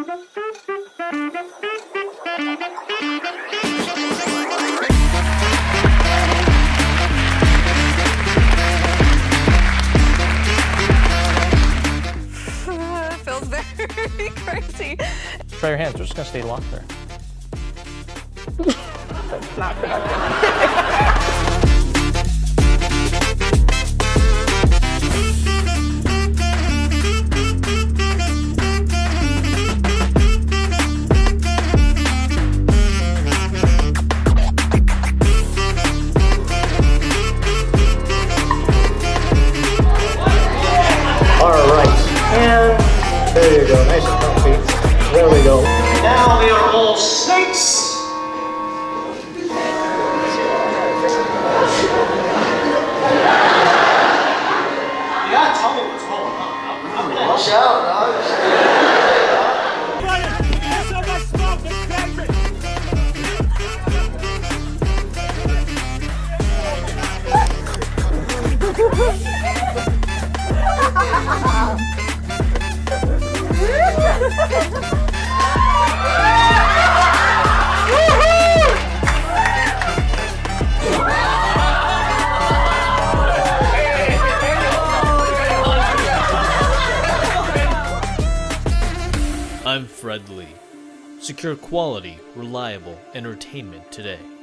It feels very crazy. Try your hands, they're just gonna stay locked there. That's not productive. There you go, nice and comfy. There we go. Now we are all snakes. You gotta tell me what's going on. I'm gonna watch out, dog. There's so much smoke, it's crazy. I'm Fred Lee. Secure quality, reliable entertainment today.